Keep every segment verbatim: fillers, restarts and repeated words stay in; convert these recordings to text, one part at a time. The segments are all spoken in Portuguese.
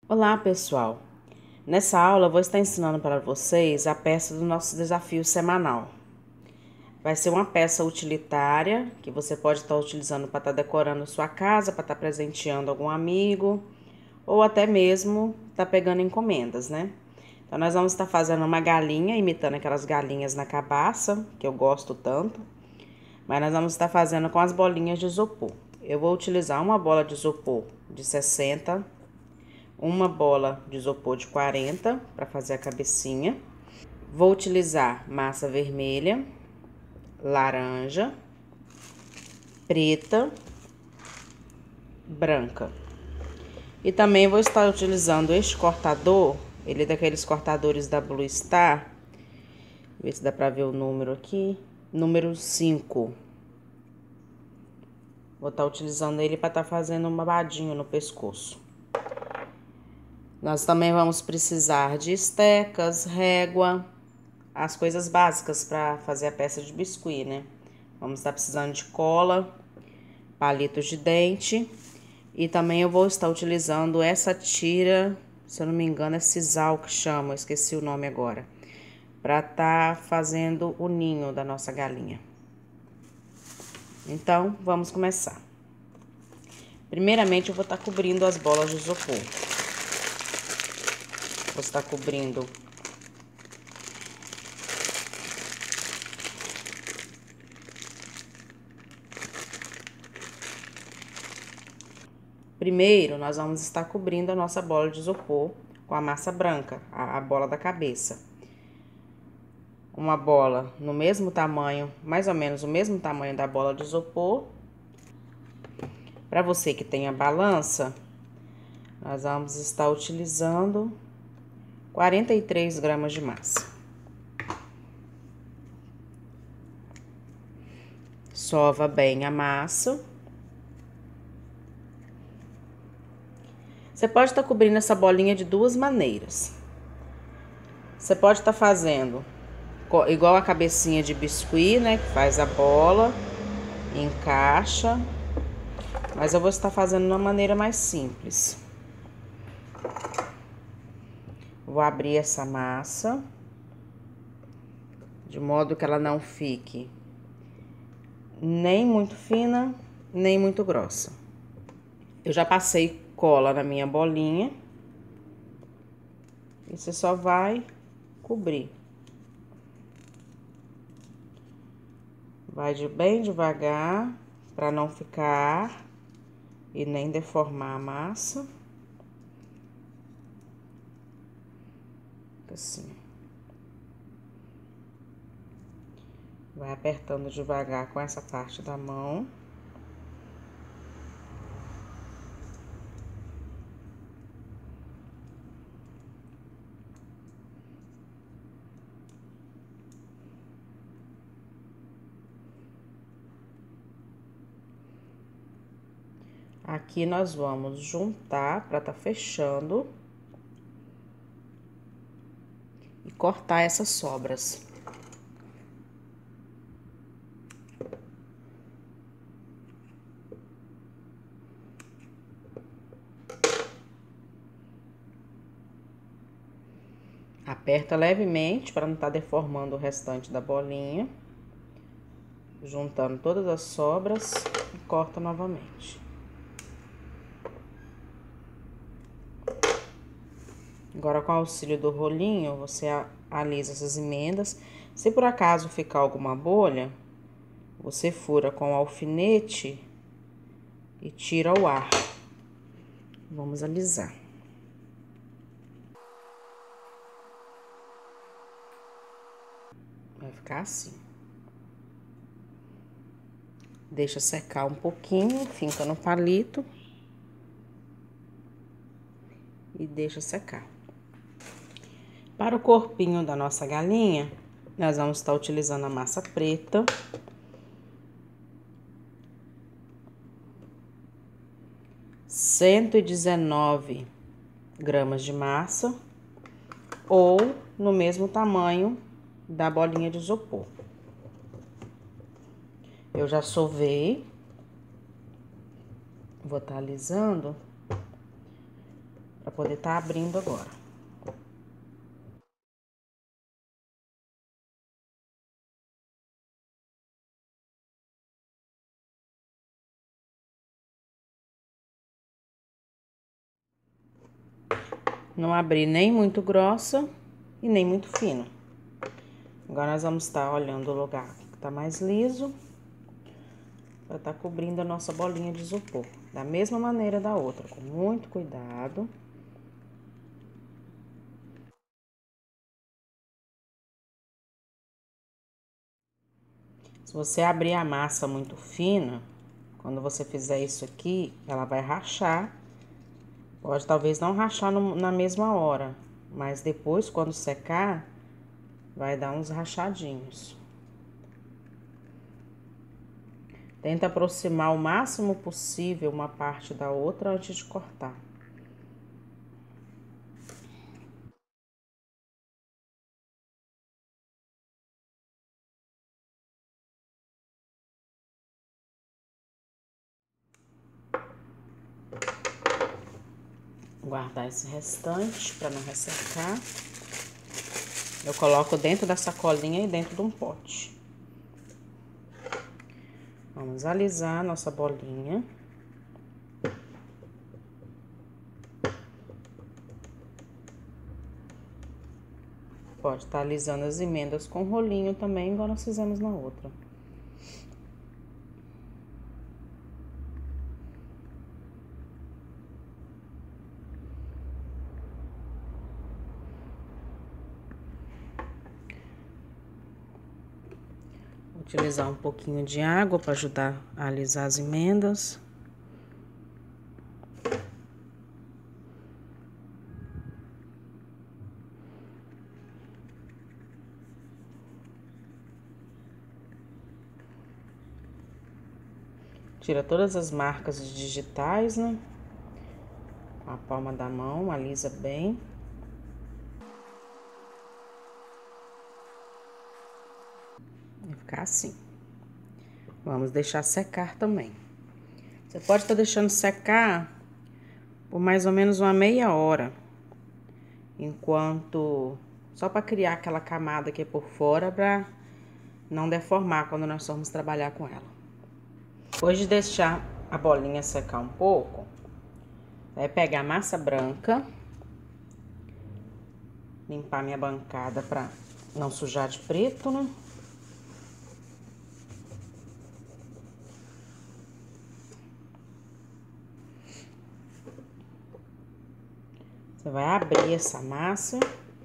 Olá, pessoal! Nessa aula eu vou estar ensinando para vocês a peça do nosso desafio semanal. Vai ser uma peça utilitária que você pode estar utilizando para estar decorando sua casa, para estar presenteando algum amigo ou até mesmo estar pegando encomendas, né? Então nós vamos estar fazendo uma galinha, imitando aquelas galinhas na cabaça, que eu gosto tanto, mas nós vamos estar fazendo com as bolinhas de isopor. Eu vou utilizar uma bola de isopor de sessenta, uma bola de isopor de quarenta para fazer a cabecinha. Vou utilizar massa vermelha, laranja, preta, branca. E também vou estar utilizando este cortador, ele é daqueles cortadores da Blue Star. Ver se dá para ver o número aqui. Número cinco. Vou estar utilizando ele para estar fazendo um babadinho no pescoço. Nós também vamos precisar de estecas, régua, as coisas básicas para fazer a peça de biscuit, né? Vamos estar precisando de cola, palitos de dente e também eu vou estar utilizando essa tira, se eu não me engano é sisal que chama, eu esqueci o nome agora, para estar fazendo o ninho da nossa galinha. Então, vamos começar. Primeiramente, eu vou estar cobrindo as bolas de isopor. Vou estar cobrindo Primeiro, nós vamos estar cobrindo a nossa bola de isopor com a massa branca, a, a bola da cabeça. Uma bola no mesmo tamanho, mais ou menos o mesmo tamanho da bola de isopor. Para você que tem a balança, nós vamos estar utilizando quarenta e três gramas de massa. Sova bem a massa. Você pode estar cobrindo essa bolinha de duas maneiras. Você pode estar fazendo igual a cabecinha de biscuit, né? Que faz a bola, encaixa. Mas eu vou estar fazendo de uma maneira mais simples. Vou abrir essa massa, de modo que ela não fique nem muito fina, nem muito grossa. Eu já passei cola na minha bolinha. E você só vai cobrir. Vai de bem devagar, para não ficar e nem deformar a massa. Assim. Vai apertando devagar com essa parte da mão. Aqui nós vamos juntar para tá fechando e cortar essas sobras. Aperta levemente para não estar deformando o restante da bolinha. Juntando todas as sobras e corta novamente. Agora, com o auxílio do rolinho, você alisa essas emendas. Se por acaso ficar alguma bolha, você fura com o alfinete e tira o ar. Vamos alisar. Vai ficar assim. Deixa secar um pouquinho, finca no palito e deixa secar. Para o corpinho da nossa galinha, nós vamos estar utilizando a massa preta. cento e dezenove gramas de massa, ou no mesmo tamanho da bolinha de isopor. Eu já sovei. Vou estar alisando para poder estar abrindo agora. Não abri nem muito grossa e nem muito fino. Agora, nós vamos estar olhando o lugar que tá mais liso, para estar cobrindo a nossa bolinha de isopor. Da mesma maneira da outra, com muito cuidado. Se você abrir a massa muito fina, quando você fizer isso aqui, ela vai rachar. Pode talvez não rachar no, na mesma hora, mas depois, quando secar, vai dar uns rachadinhos. Tenta aproximar o máximo possível uma parte da outra antes de cortar. Guardar esse restante para não ressecar. Eu coloco dentro da sacolinha e dentro de um pote. Vamos alisar a nossa bolinha. Pode estar alisando as emendas com rolinho também, igual nós fizemos na outra. Utilizar um pouquinho de água para ajudar a alisar as emendas. Tira todas as marcas digitais, né? Com a palma da mão, alisa bem. Vai ficar assim. Vamos deixar secar também. Você pode estar deixando secar por mais ou menos uma meia hora. Enquanto... Só para criar aquela camada aqui por fora, para não deformar quando nós formos trabalhar com ela. Depois de deixar a bolinha secar um pouco, vai pegar a massa branca, limpar minha bancada para não sujar de preto, né? Você vai abrir essa massa.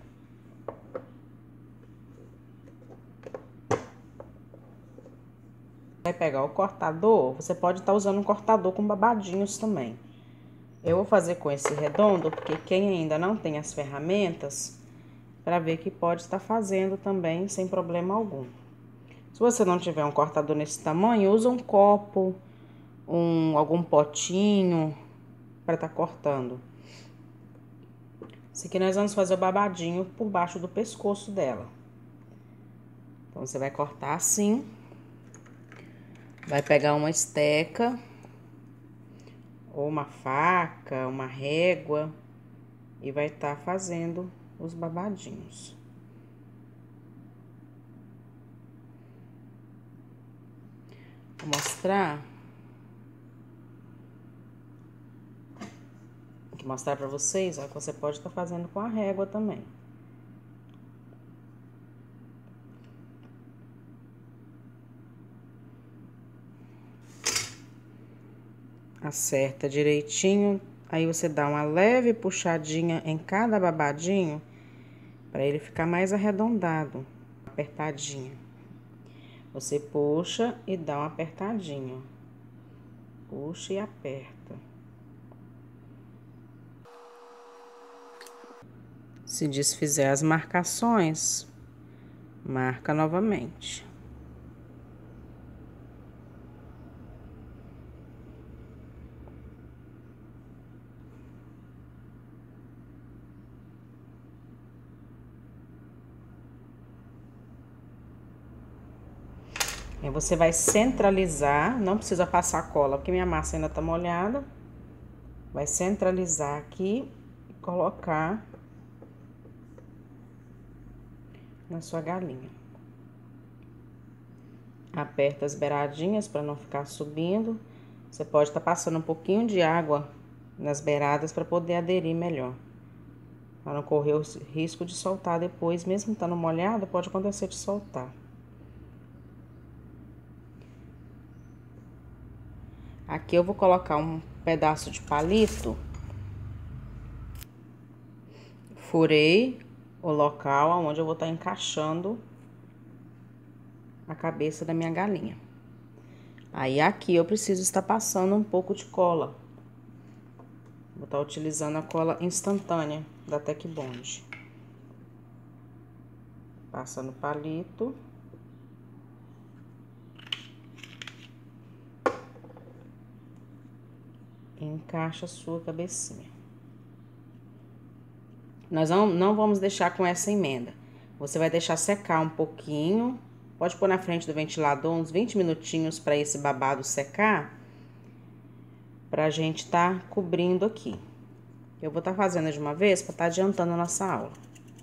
Vai pegar o cortador, você pode estar usando um cortador com babadinhos também. Eu vou fazer com esse redondo, porque quem ainda não tem as ferramentas, para ver que pode estar fazendo também sem problema algum. Se você não tiver um cortador nesse tamanho, usa um copo, um, algum potinho para estar cortando. Esse aqui nós vamos fazer o babadinho por baixo do pescoço dela. Então, você vai cortar assim. Vai pegar uma esteca, ou uma faca, uma régua, e vai estar fazendo os babadinhos. Vou mostrar. Vou mostrar pra vocês, ó, que você pode estar fazendo com a régua também. Acerta direitinho, aí você dá uma leve puxadinha em cada babadinho, para ele ficar mais arredondado, apertadinho. Você puxa e dá uma apertadinha. Puxa e aperta. Se desfizer as marcações, marca novamente. Aí você vai centralizar, não precisa passar cola, porque minha massa ainda tá molhada. Vai centralizar aqui, colocar na sua galinha. Aperta as beiradinhas para não ficar subindo. Você pode estar passando um pouquinho de água nas beiradas para poder aderir melhor. Para não correr o risco de soltar depois, mesmo estando molhado, pode acontecer de soltar. Aqui eu vou colocar um pedaço de palito. Furei o local onde eu vou estar encaixando a cabeça da minha galinha. Aí aqui eu preciso estar passando um pouco de cola. Vou estar utilizando a cola instantânea da Tec Bond. Passa no palito. Encaixa a sua cabecinha. Nós não, não vamos deixar com essa emenda. Você vai deixar secar um pouquinho. Pode pôr na frente do ventilador uns vinte minutinhos para esse babado secar. Pra gente tá cobrindo aqui. Eu vou estar fazendo de uma vez para estar adiantando a nossa aula.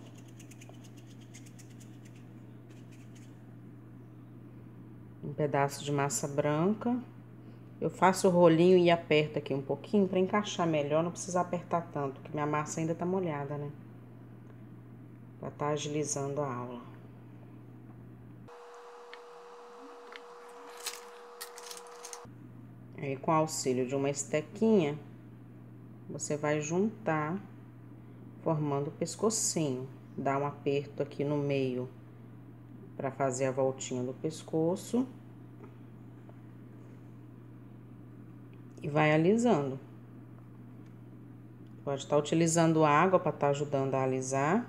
Um pedaço de massa branca. Eu faço o rolinho e aperto aqui um pouquinho para encaixar melhor, não precisa apertar tanto, porque minha massa ainda tá molhada, né? Pra tá agilizando a aula. Aí, com o auxílio de uma estequinha, você vai juntar, formando o pescocinho. Dá um aperto aqui no meio para fazer a voltinha do pescoço. E vai alisando. Pode estar utilizando água para estar ajudando a alisar.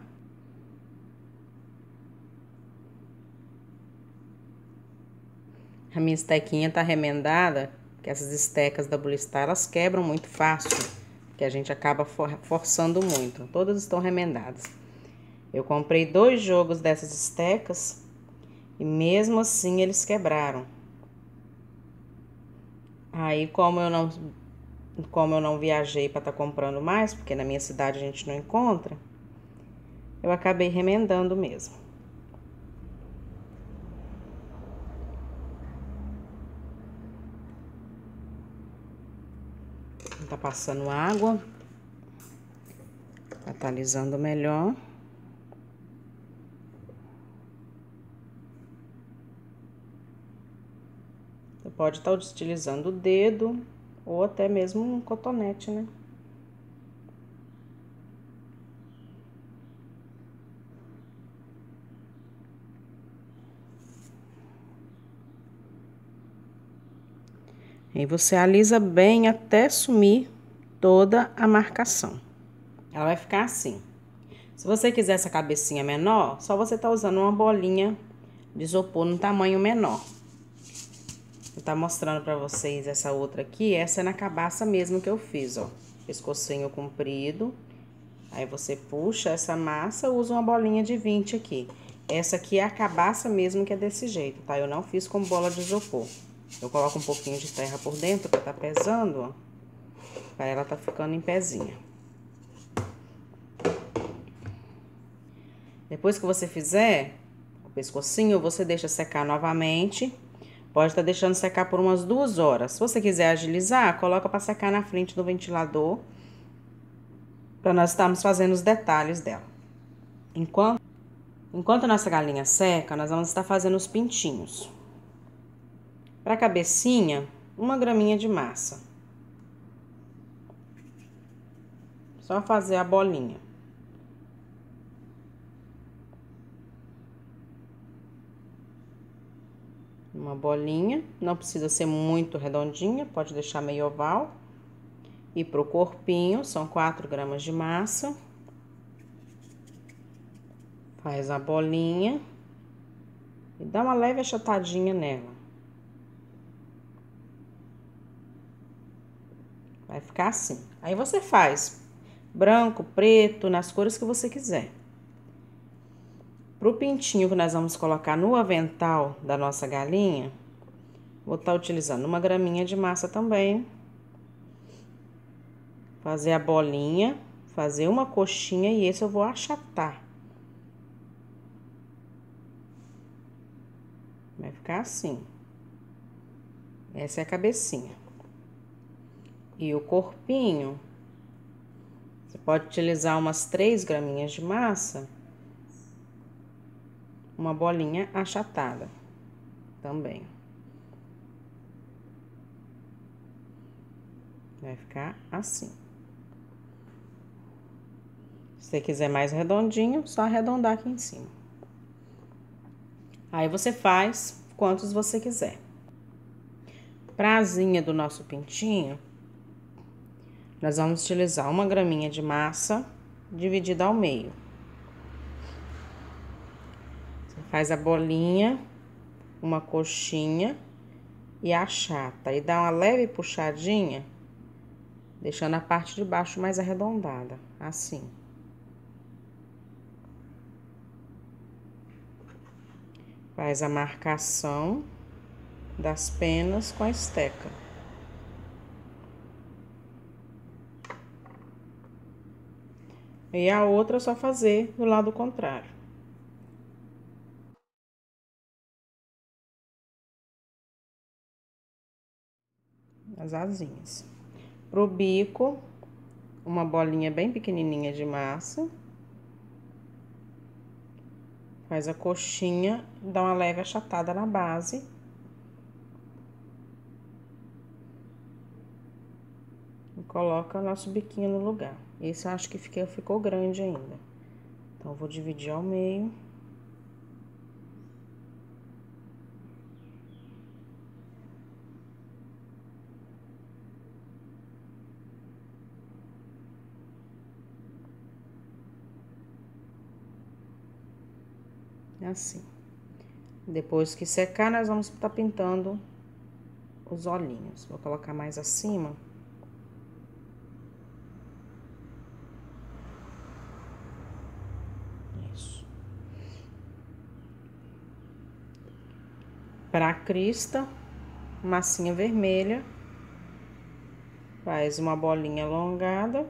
A minha estequinha tá remendada, que essas estecas da Bluestar, elas quebram muito fácil, que a gente acaba for forçando muito. Todas estão remendadas. Eu comprei dois jogos dessas estecas e mesmo assim eles quebraram. Aí, como eu não, como eu não viajei para estar comprando mais, porque na minha cidade a gente não encontra, eu acabei remendando mesmo. Tá passando água, tá alisando melhor. Você pode estar utilizando o dedo ou até mesmo um cotonete, né? E você alisa bem até sumir toda a marcação. Ela vai ficar assim. Se você quiser essa cabecinha menor, só você tá usando uma bolinha de isopor no tamanho menor. Vou tá mostrando pra vocês essa outra aqui. Essa é na cabaça mesmo que eu fiz, ó. Pescocinho comprido. Aí você puxa essa massa, usa uma bolinha de vinte aqui. Essa aqui é a cabaça mesmo que é desse jeito, tá? Eu não fiz com bola de isopor. Eu coloco um pouquinho de terra por dentro pra tá pesando, ó. Pra ela tá ficando em pezinha. Depois que você fizer o pescocinho, você deixa secar novamente. Pode estar deixando secar por umas duas horas. Se você quiser agilizar, coloca para secar na frente do ventilador. Para nós estarmos fazendo os detalhes dela. Enquanto, enquanto a nossa galinha seca, nós vamos estar fazendo os pintinhos. Para a cabecinha, uma graminha de massa. Só fazer a bolinha. Uma bolinha, não precisa ser muito redondinha, pode deixar meio oval. E pro corpinho, são quatro gramas de massa. Faz a bolinha e dá uma leve achatadinha nela. Vai ficar assim. Aí você faz branco, preto, nas cores que você quiser. Pro pintinho que nós vamos colocar no avental da nossa galinha, vou estar utilizando uma graminha de massa também. Fazer a bolinha, fazer uma coxinha e esse eu vou achatar. Vai ficar assim. Essa é a cabecinha. E o corpinho, você pode utilizar umas três graminhas de massa, uma bolinha achatada também. Vai ficar assim. Se você quiser mais redondinho, só arredondar aqui em cima. Aí você faz quantos você quiser. Pra asinha do nosso pintinho, nós vamos utilizar uma graminha de massa dividida ao meio. Você faz a bolinha, uma coxinha e achata. E dá uma leve puxadinha, deixando a parte de baixo mais arredondada, assim. Faz a marcação das penas com a esteca. E a outra é só fazer do lado contrário. As asinhas. Pro bico, uma bolinha bem pequenininha de massa. Faz a coxinha, dá uma leve achatada na base. E coloca nosso biquinho no lugar. Esse eu acho que ficou, ficou grande ainda. Então, eu vou dividir ao meio. Assim. Depois que secar, nós vamos estar pintando os olhinhos. Vou colocar mais acima. Isso. Para a crista, massinha vermelha. Faz uma bolinha alongada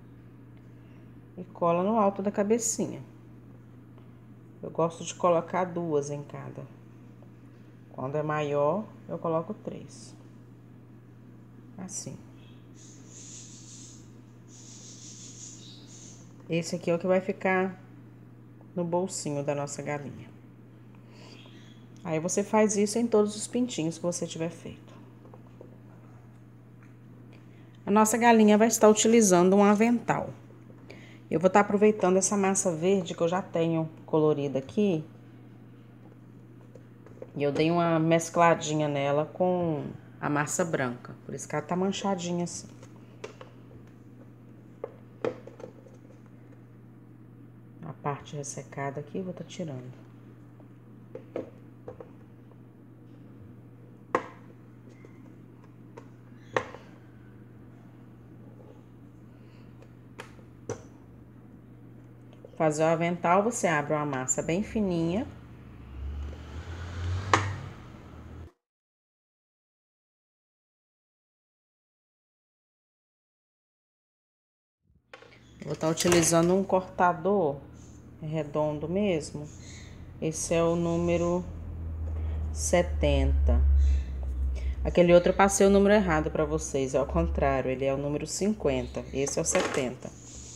e cola no alto da cabecinha. Eu gosto de colocar duas em cada. Quando é maior, eu coloco três. Assim. Esse aqui é o que vai ficar no bolsinho da nossa galinha. Aí você faz isso em todos os pintinhos que você tiver feito. A nossa galinha vai estar utilizando um avental. Eu vou estar aproveitando essa massa verde que eu já tenho colorida aqui. E eu dei uma mescladinha nela com a massa branca. Por isso que ela tá manchadinha assim. A parte ressecada aqui eu vou estar tirando. Fazer o avental, você abre uma massa bem fininha. Vou estar utilizando um cortador redondo mesmo. Esse é o número setenta. Aquele outro eu passei o número errado para vocês, é ao contrário, ele é o número cinquenta. Esse é o setenta.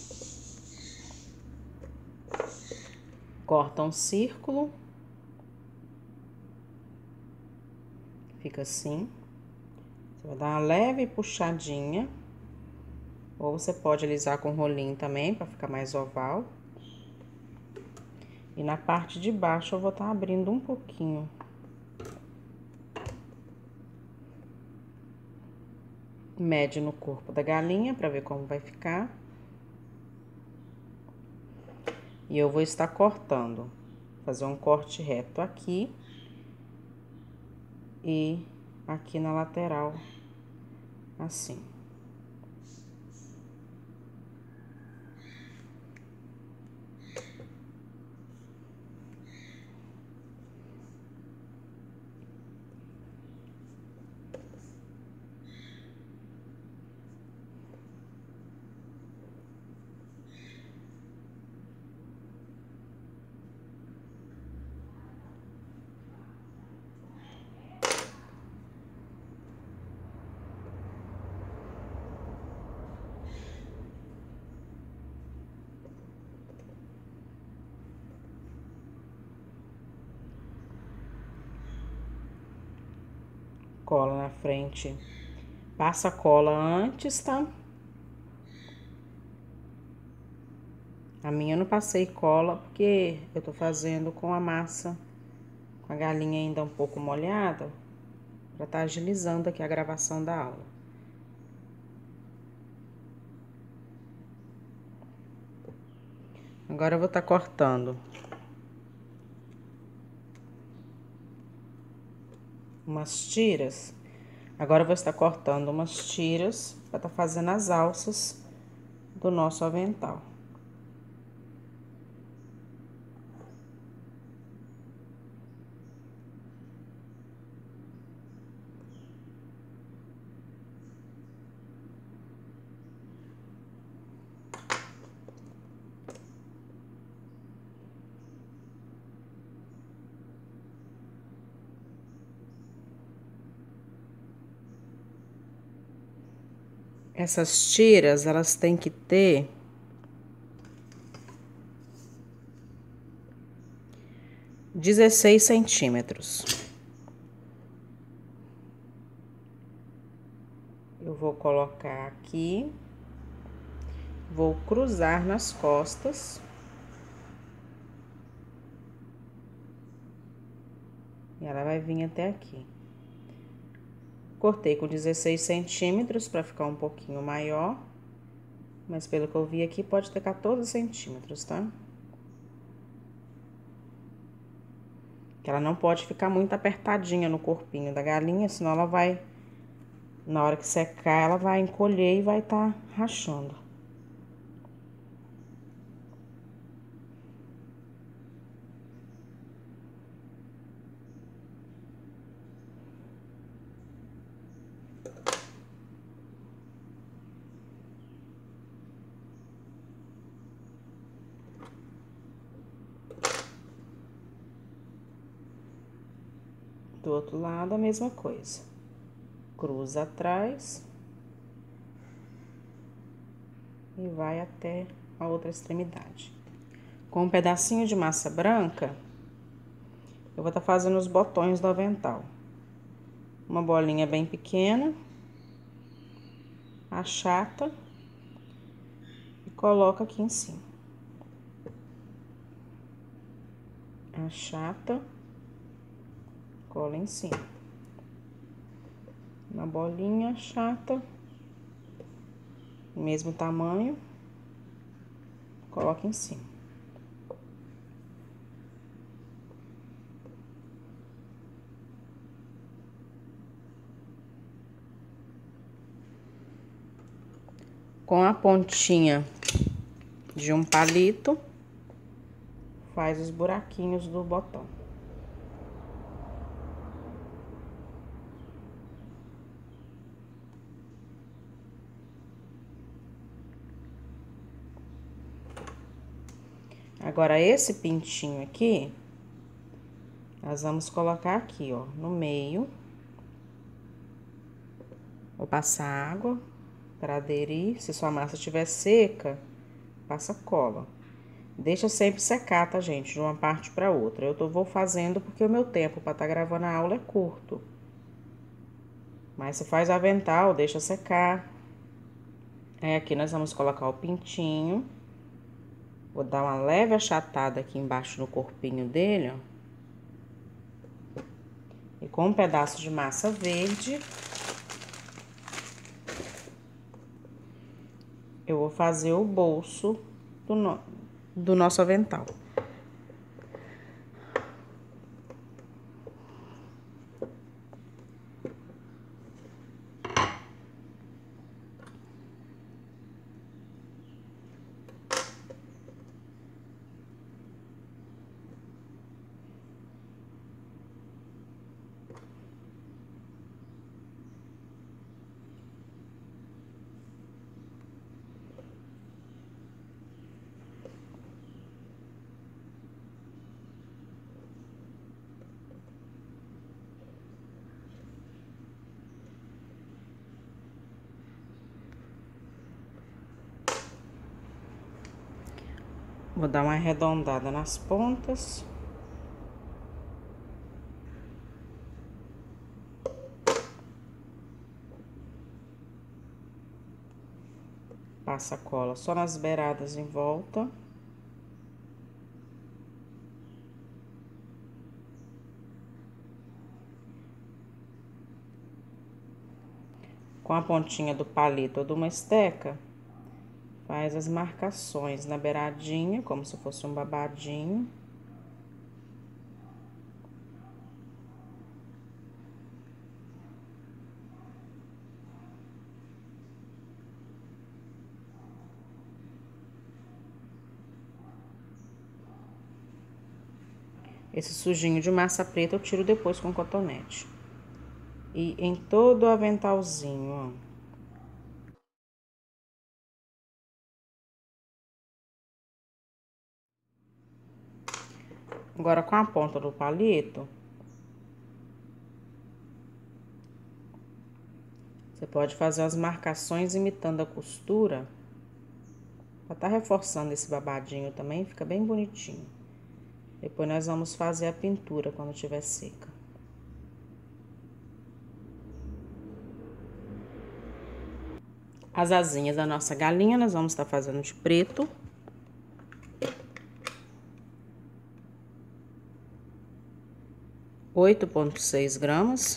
Corta um círculo. Fica assim. Você vai dar uma leve puxadinha. Ou você pode alisar com rolinho também, para ficar mais oval. E na parte de baixo eu vou estar abrindo um pouquinho. Mede no corpo da galinha para ver como vai ficar. E eu vou estar cortando. Fazer um corte reto aqui. E aqui na lateral, assim. cola na frente. Passa a cola antes, tá? A minha eu não passei cola porque eu tô fazendo com a massa, com a galinha ainda um pouco molhada, pra tá agilizando aqui a gravação da aula. Agora eu vou tá cortando umas tiras. Agora eu vou estar cortando umas tiras para tá fazendo as alças do nosso avental. Essas tiras, elas têm que ter dezesseis centímetros. Eu vou colocar aqui, vou cruzar nas costas. E ela vai vir até aqui. Cortei com dezesseis centímetros para ficar um pouquinho maior. Mas pelo que eu vi aqui, pode ter quatorze centímetros, tá? Que ela não pode ficar muito apertadinha no corpinho da galinha, senão ela vai, na hora que secar, ela vai encolher e vai tá rachando. Do outro lado, a mesma coisa. Cruza atrás e vai até a outra extremidade. Com um pedacinho de massa branca, eu vou estar fazendo os botões do avental. Uma bolinha bem pequena, achata e coloca aqui em cima. Achata, cola em cima. Uma bolinha chata, mesmo tamanho, coloca em cima. Com a pontinha de um palito, faz os buraquinhos do botão. Agora, esse pintinho aqui, nós vamos colocar aqui, ó, no meio. Vou passar água para aderir. Se sua massa estiver seca, passa cola. Deixa sempre secar, tá, gente? De uma parte para outra. Eu tô, vou fazendo porque o meu tempo para estar gravando a aula é curto. Mas se faz o avental, deixa secar. Aí, aqui nós vamos colocar o pintinho. Vou dar uma leve achatada aqui embaixo no corpinho dele, ó. E com um pedaço de massa verde, eu vou fazer o bolso do, no, do nosso avental. Vou dar uma arredondada nas pontas. passa cola só nas beiradas em volta. Com a pontinha do palito ou de uma esteca, faz as marcações na beiradinha, como se fosse um babadinho. Esse sujinho de massa preta eu tiro depois com cotonete. E em todo o aventalzinho, ó. Agora, com a ponta do palito, você pode fazer as marcações imitando a costura, pra tá reforçando esse babadinho também, fica bem bonitinho. Depois nós vamos fazer a pintura quando tiver seca. As asinhas da nossa galinha, nós vamos estar fazendo de preto. oito ponto seis gramas.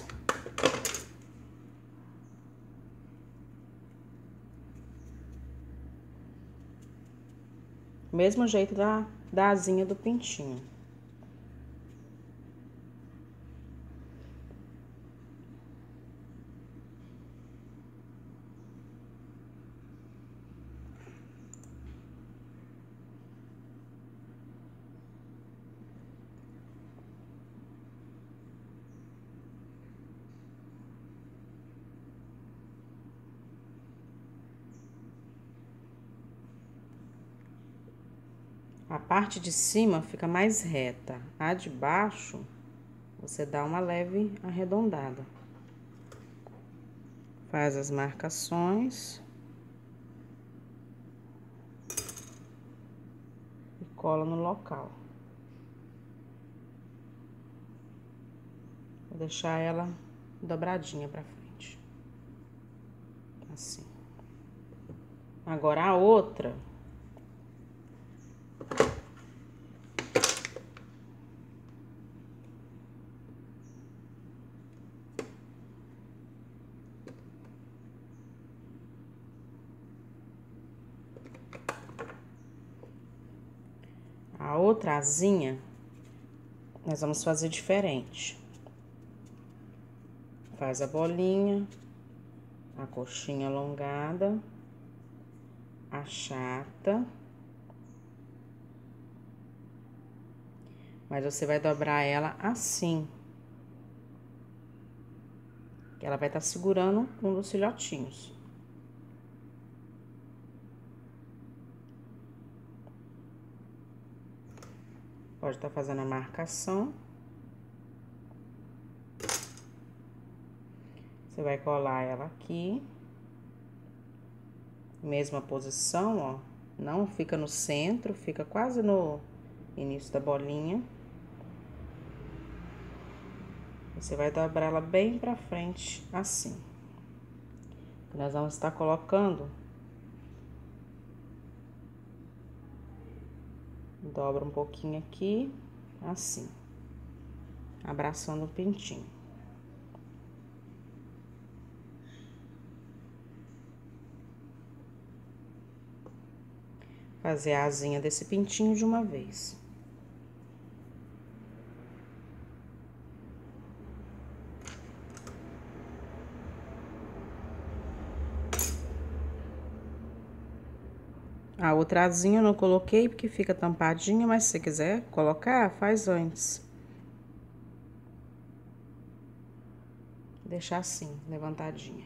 Mesmo jeito da, da asinha do pintinho. A parte de cima fica mais reta, a de baixo você dá uma leve arredondada. Faz as marcações e cola no local. Vou deixar ela dobradinha pra frente. Assim. Agora a outra, a outra asinha, nós vamos fazer diferente. Faz a bolinha, a coxinha alongada, achata. Mas você vai dobrar ela assim. Que ela vai estar segurando um dos filhotinhos. Pode estar fazendo a marcação. Você vai colar ela aqui. Mesma posição, ó. Não fica no centro, fica quase no início da bolinha. Você vai dobrar ela bem pra frente, assim. Nós vamos estar colocando. Dobra um pouquinho aqui, assim. Abraçando o pintinho. Fazer a asinha desse pintinho de uma vez. A outra asinha eu não coloquei porque fica tampadinha, mas se você quiser colocar, faz antes. Deixar assim, levantadinha.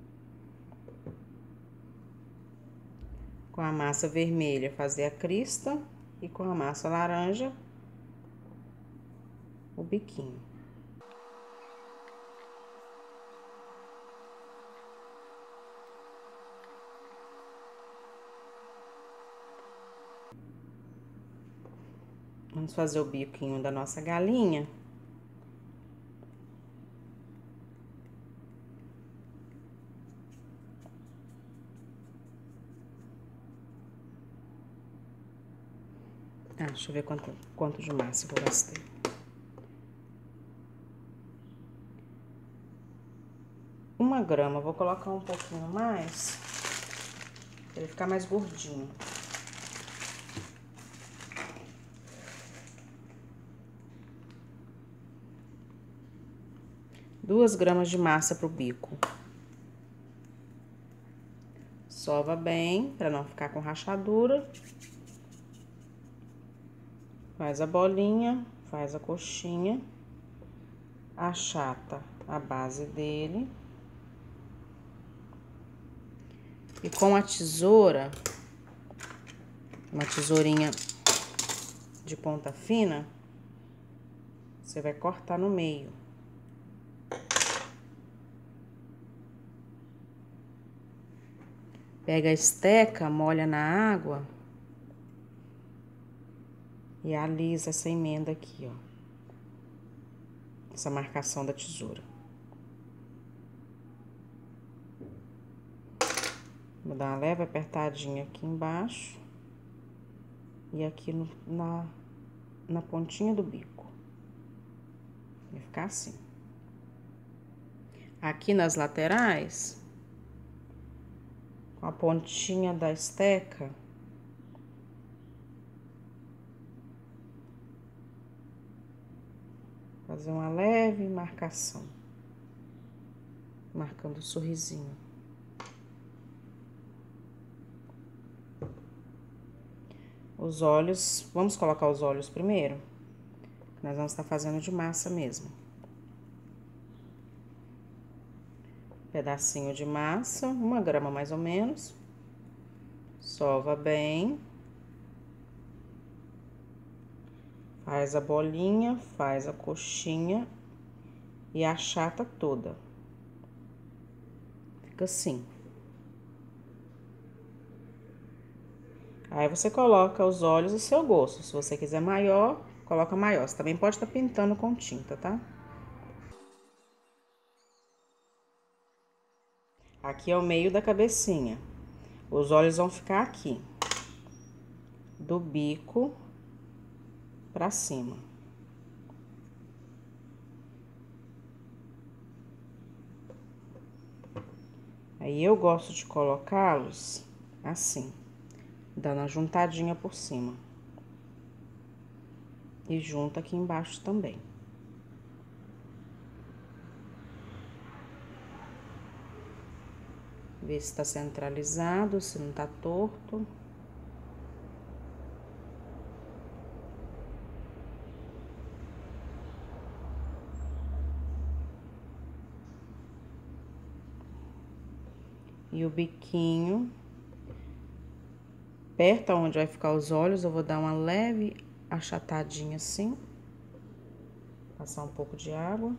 Com a massa vermelha, fazer a crista e com a massa laranja, o biquinho. Vamos fazer o biquinho da nossa galinha. Ah, deixa eu ver quanto, quanto de massa que eu gastei. Uma grama, vou colocar um pouquinho mais, pra ele ficar mais gordinho. Duas gramas de massa pro bico. Sova bem, pra não ficar com rachadura. Faz a bolinha, faz a coxinha. Achata a base dele. E com a tesoura, uma tesourinha de ponta fina, você vai cortar no meio. Pega a esteca, molha na água e alisa essa emenda aqui, ó. Essa marcação da tesoura. Vou dar uma leve apertadinha aqui embaixo e aqui no, na, na pontinha do bico. Vai ficar assim. Aqui nas laterais, com a pontinha da esteca, fazer uma leve marcação, marcando o sorrisinho. Os olhos, vamos colocar os olhos primeiro? Nós vamos estar fazendo de massa mesmo. Pedacinho de massa, uma grama mais ou menos. Sova bem. Faz a bolinha, faz a coxinha e achata toda. Fica assim. Aí você coloca os olhos do seu gosto. Se você quiser maior, coloca maior. Você também pode estar pintando com tinta, tá? Aqui é o meio da cabecinha. Os olhos vão ficar aqui. Do bico pra cima. Aí eu gosto de colocá-los assim, dando a juntadinha por cima. E junta aqui embaixo também. Ver se tá centralizado, se não tá torto. E o biquinho, perto onde vai ficar os olhos, eu vou dar uma leve achatadinha assim. Passar um pouco de água.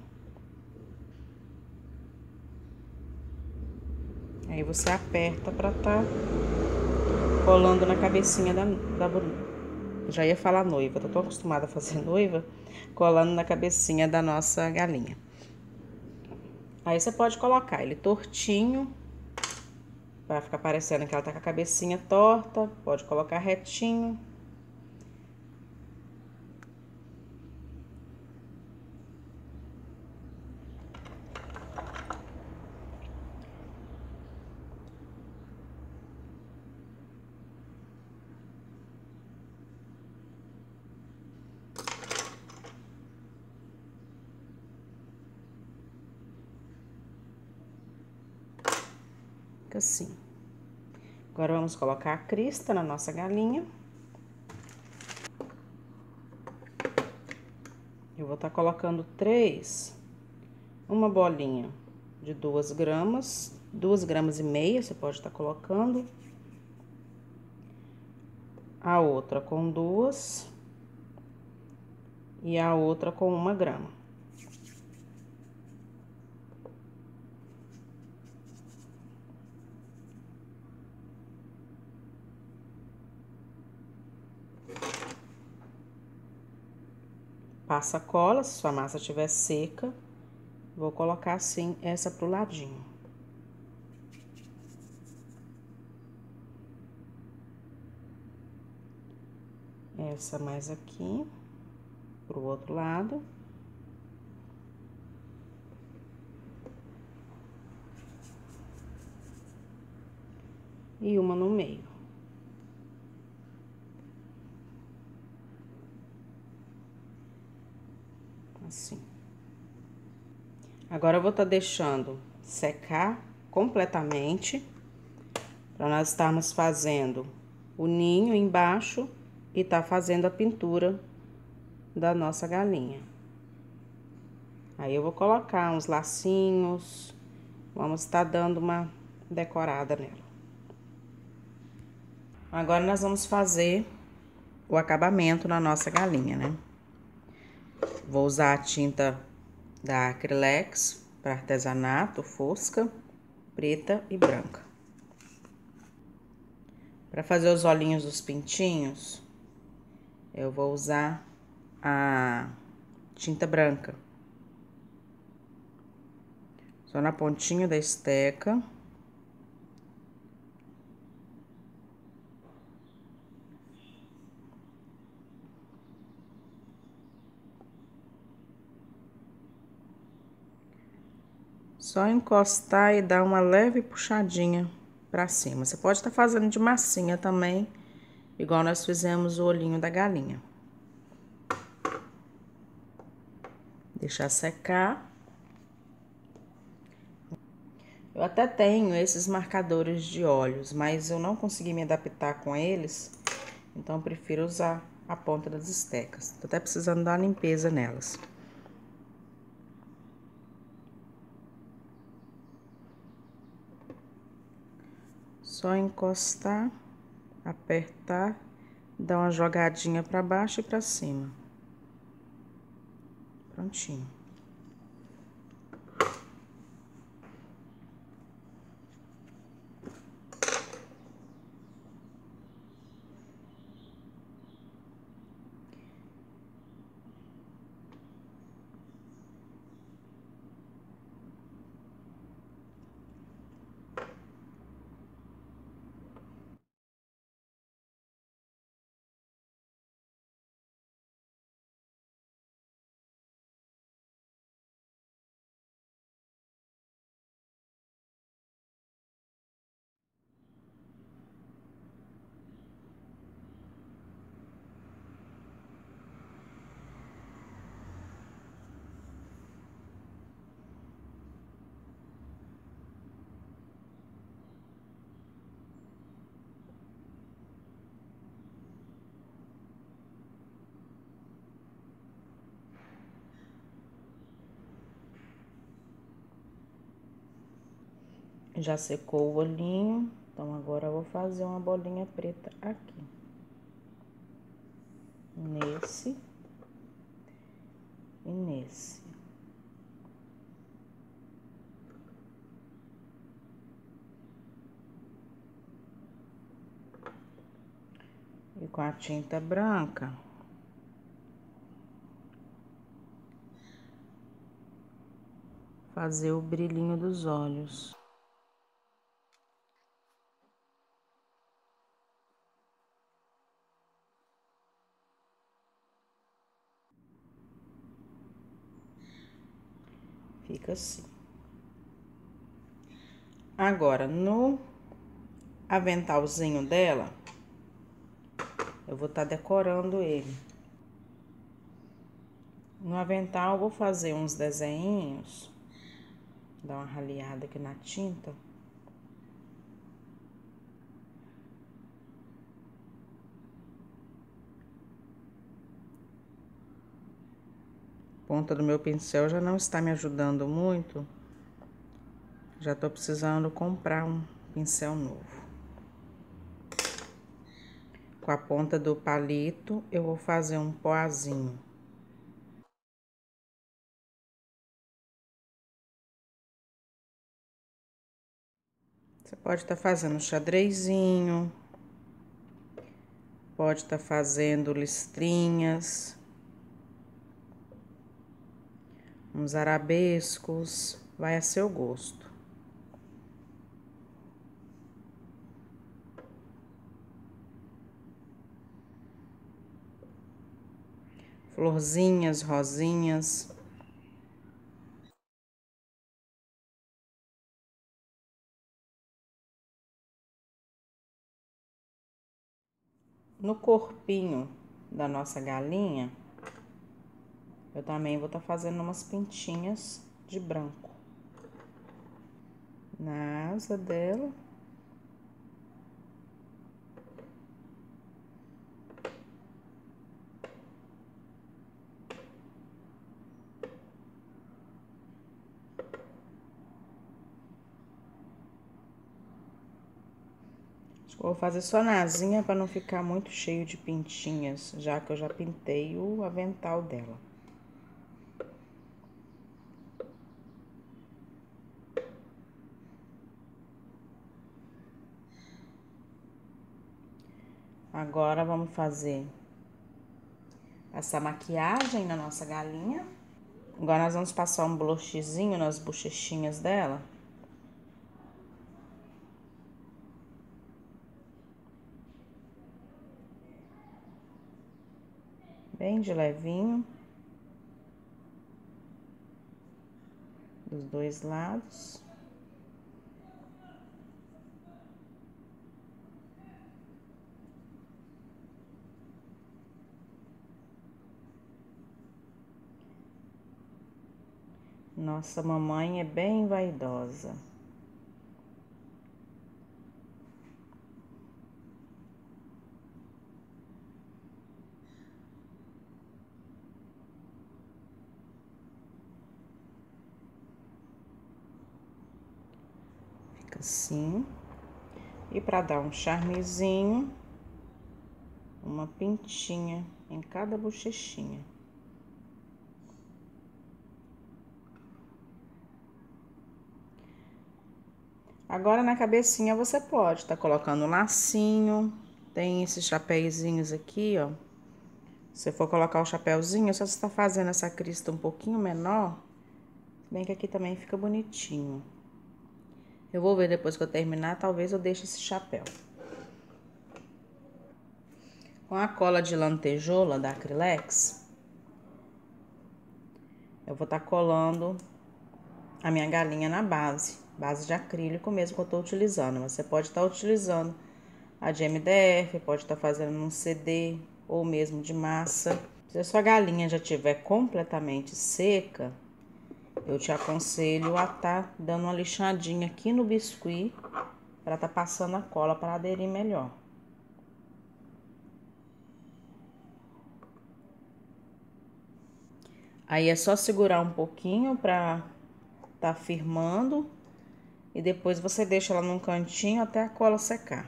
Aí você aperta pra tá colando na cabecinha da, da... Já ia falar noiva, tô tão acostumada a fazer noiva, colando na cabecinha da nossa galinha. Aí você pode colocar ele tortinho, vai ficar parecendo que ela tá com a cabecinha torta, pode colocar retinho. Fica assim. Agora, vamos colocar a crista na nossa galinha. Eu vou estar colocando três, uma bolinha de duas gramas, duas gramas e meia, você pode estar colocando. A outra com duas e a outra com uma grama. Passa cola, se sua massa estiver seca, vou colocar assim essa pro ladinho. Essa mais aqui, pro outro lado. E uma no meio. Assim. Agora, eu vou tá deixando secar completamente, para nós estarmos fazendo o ninho embaixo e tá fazendo a pintura da nossa galinha. Aí, eu vou colocar uns lacinhos, vamos estar dando uma decorada nela. Agora, nós vamos fazer o acabamento na nossa galinha, né? Vou usar a tinta da Acrylex para artesanato, fosca, preta e branca. Para fazer os olhinhos dos pintinhos, eu vou usar a tinta branca. Só na pontinha da esteca. Só encostar e dar uma leve puxadinha pra cima. Você pode estar fazendo de massinha também, igual nós fizemos o olhinho da galinha. Deixar secar. Eu até tenho esses marcadores de olhos, mas eu não consegui me adaptar com eles, então eu prefiro usar a ponta das estecas. Tô até precisando dar uma limpeza nelas. Só encostar, apertar, dar uma jogadinha pra baixo e pra cima. Prontinho. Já secou o olhinho, então agora eu vou fazer uma bolinha preta aqui. Nesse e nesse. E com a tinta branca, fazer o brilhinho dos olhos. Fica assim. Agora, no aventalzinho dela, eu vou estar decorando ele. No avental, eu vou fazer uns desenhinhos, dar uma raleada aqui na tinta. A ponta do meu pincel já não está me ajudando muito. Já tô precisando comprar um pincel novo. Com a ponta do palito, eu vou fazer um poazinho. Você pode estar fazendo xadrezinho, pode estar fazendo listrinhas, uns arabescos, vai a seu gosto. florzinhas, rosinhas. No corpinho da nossa galinha, eu também vou estar fazendo umas pintinhas de branco na asa dela. Vou fazer só na asinha para não ficar muito cheio de pintinhas, já que eu já pintei o avental dela. Agora vamos fazer essa maquiagem na nossa galinha. Agora nós vamos passar um blushzinho nas bochechinhas dela. Bem de levinho. Dos dois lados. Nossa mamãe é bem vaidosa. Fica assim. E para dar um charmezinho, uma pintinha em cada bochechinha. Agora, na cabecinha, você pode tá colocando um lacinho. Tem esses chapéuzinhos aqui, ó. Se você for colocar o chapéuzinho, só você tá fazendo essa crista um pouquinho menor. Bem que aqui também fica bonitinho. Eu vou ver depois que eu terminar, talvez eu deixe esse chapéu. Com a cola de lantejoula da Acrylex, eu vou estar tá colando a minha galinha na base. Base de acrílico mesmo que eu tô utilizando. Você pode estar tá utilizando a de M D F, pode estar tá fazendo um C D ou mesmo de massa. Se a sua galinha já estiver completamente seca, eu te aconselho a estar tá dando uma lixadinha aqui no biscuit para estar tá passando a cola para aderir melhor. Aí é só segurar um pouquinho para tá firmando e depois você deixa ela num cantinho até a cola secar.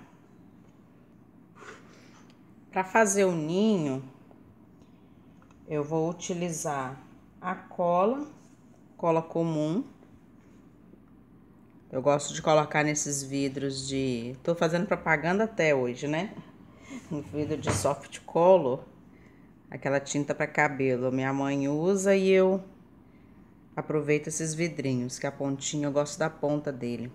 Para fazer o ninho, eu vou utilizar a cola, cola comum. Eu gosto de colocar nesses vidros de... Tô fazendo propaganda até hoje, né? Um vidro de soft color, aquela tinta para cabelo. Minha mãe usa e eu aproveito esses vidrinhos, que a pontinha, eu gosto da ponta dele.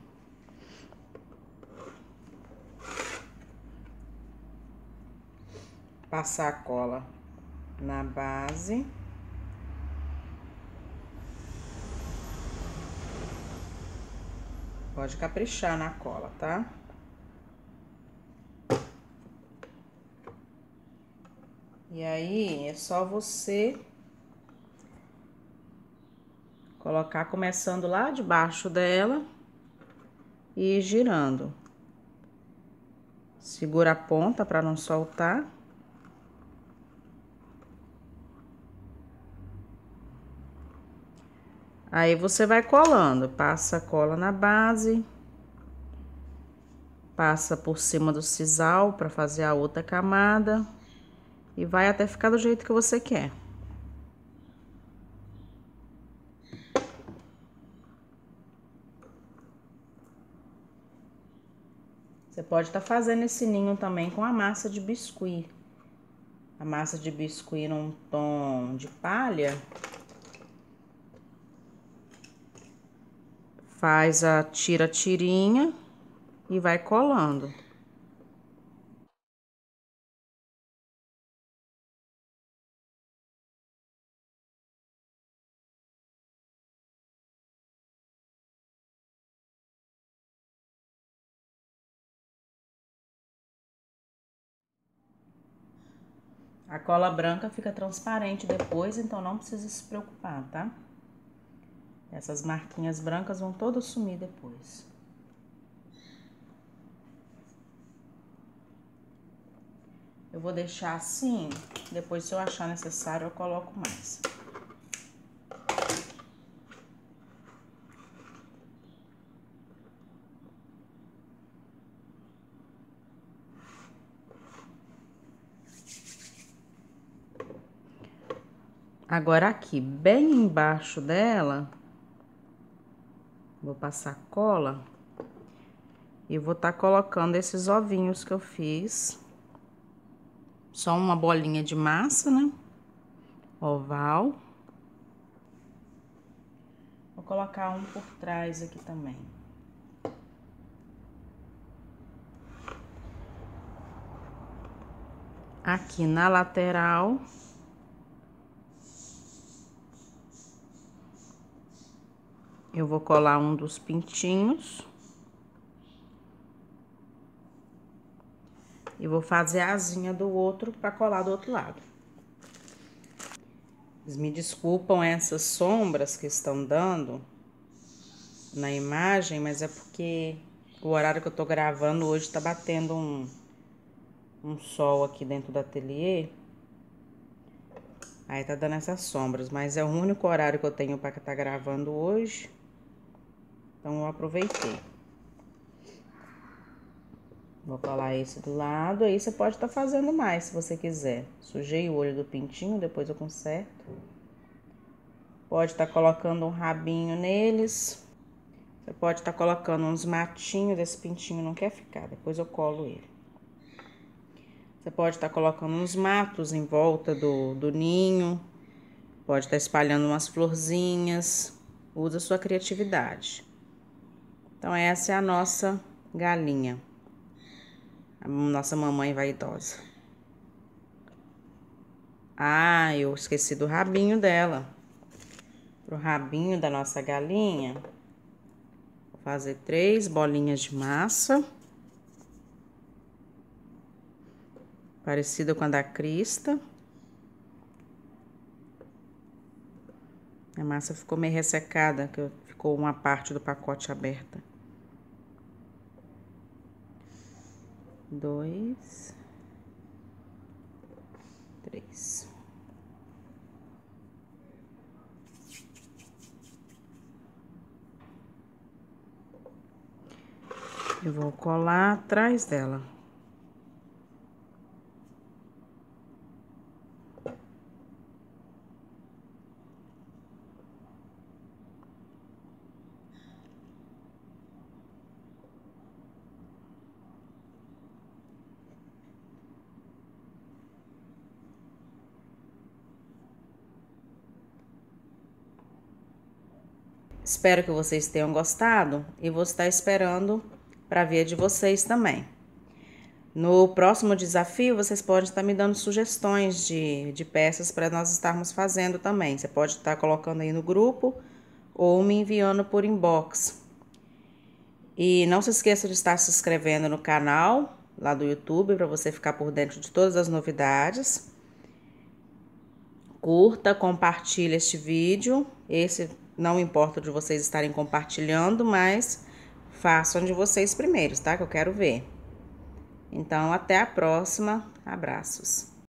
Passar a cola na base. Pode caprichar na cola, tá? E aí, é só você colocar começando lá debaixo dela e ir girando. Segura a ponta para não soltar. Aí você vai colando, passa a cola na base, passa por cima do sisal para fazer a outra camada e vai até ficar do jeito que você quer. Você pode estar fazendo esse ninho também com a massa de biscuit. A massa de biscuit num tom de palha. Faz a tira-tirinha e vai colando. A cola branca fica transparente depois, então não precisa se preocupar, tá? Essas marquinhas brancas vão todas sumir depois. Eu vou deixar assim, depois se eu achar necessário eu coloco mais. Agora aqui, bem embaixo dela, vou passar cola e vou estar colocando esses ovinhos que eu fiz. Só uma bolinha de massa, né? Oval. Vou colocar um por trás aqui também. Aqui na lateral. Eu vou colar um dos pintinhos. E vou fazer a asinha do outro para colar do outro lado. Vocês me desculpam essas sombras que estão dando na imagem, mas é porque o horário que eu tô gravando hoje tá batendo um, um sol aqui dentro do ateliê. Aí tá dando essas sombras, mas é o único horário que eu tenho para estar gravando hoje. Então eu aproveitei. Vou colar esse do lado, aí você pode estar fazendo mais se você quiser. Sujei o olho do pintinho, depois eu conserto. Pode estar colocando um rabinho neles. Você pode estar colocando uns matinhos, esse pintinho não quer ficar, depois eu colo ele. Você pode estar colocando uns matos em volta do, do ninho. Pode estar espalhando umas florzinhas. Usa a sua criatividade. Então essa é a nossa galinha. A nossa mamãe vaidosa. Ah, eu esqueci do rabinho dela. Pro rabinho da nossa galinha, vou fazer três bolinhas de massa. Parecida com a da crista. A massa ficou meio ressecada, que ficou uma parte do pacote aberta. Dois, três. Eu vou colar atrás dela. Espero que vocês tenham gostado e vou estar esperando para ver de vocês também. No próximo desafio, vocês podem estar me dando sugestões de, de peças para nós estarmos fazendo também. Você pode estar colocando aí no grupo ou me enviando por inbox. E não se esqueça de estar se inscrevendo no canal lá do YouTube para você ficar por dentro de todas as novidades. Curta, compartilhe este vídeo. Esse não importa de vocês estarem compartilhando, mas façam de vocês primeiros, tá? Que eu quero ver. Então, até a próxima. Abraços.